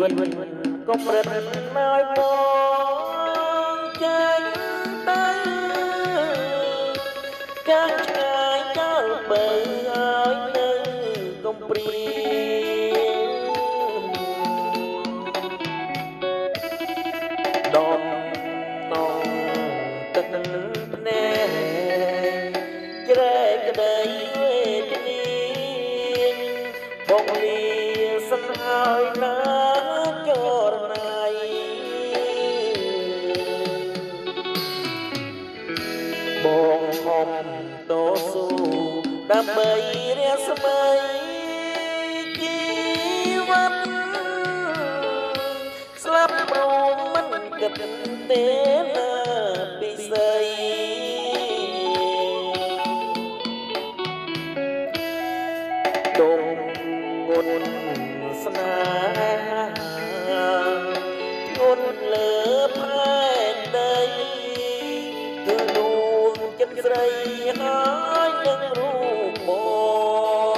វិតក៏ប្រត់មកបងចាញ់ទៅកាំងឆ្ងាយចោលបើឲ្យនៅកំព្រាដំណងទឹកភ្នែកជ្រែកក្ដីវេទនាបងលាសិនហើយណាចរណៃបងខំតស៊ូដើម្បីរាស្មីជីវិតស្លាប់ប្រមមិនគិតទេណាពិសីដងងន់ស្នេហាងន់លើផែនដីគឺនួងចិត្តស្រីហើយនឹងរូបបង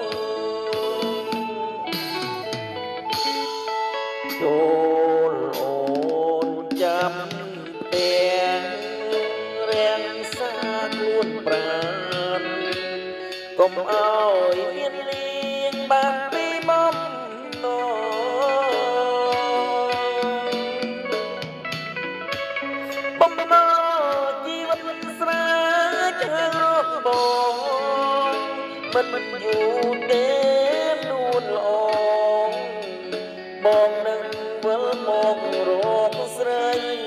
ចូលអូនចាំទាំងរាំងសាខ្លួនប្រាណកុំឲ្យមានលៀងបានពីបំណងបំណងជីវិតស្រាចរកបងមិនយូរទេនួនល្អបងនឹងវិលមករកស្រី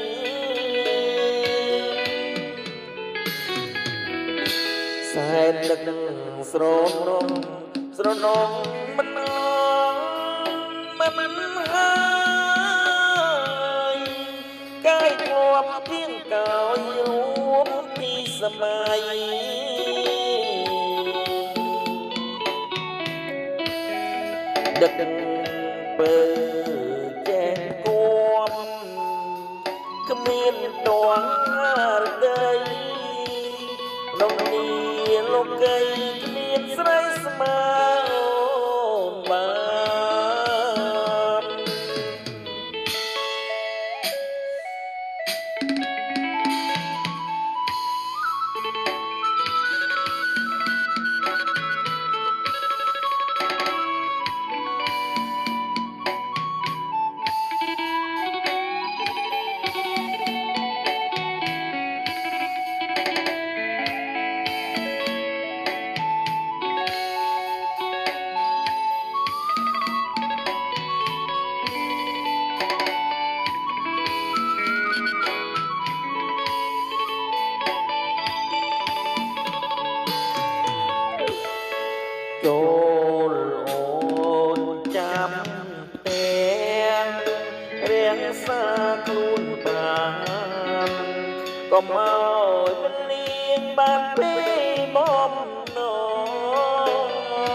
សែនទឹកស្រនំស្រនំមិនអមិនហើយកាយធ្លាប់ទៀងកោយរួមពីសម័យដឹកពើចែកគំគ្មានដងរដីក្នុងនេះលោកីគ្មានស្រីស្មើបានចូលអូនចាំទាំងរៀងសាខ្លួនបានកុំឲ្យមិនលៀងបានពីបំណង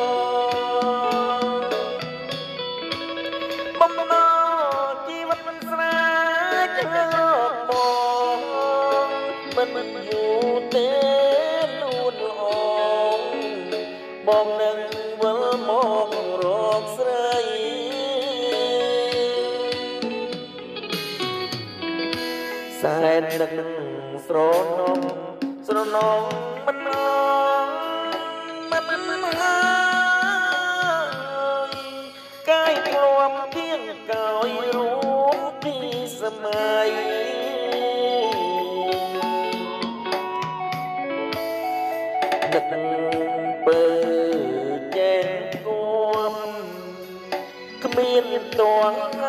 បំណងជីវិតមិនស្រាចរកបងមិនយូរទេនួនល្អបងនឹងវិលមករកស្រីសែនទឹកស្រនំស្រនំមិនមិនហើយកាយធ្លាប់ទៀងកោយរួមពីសម័យដឹកពើចែកគំគ្មានតួង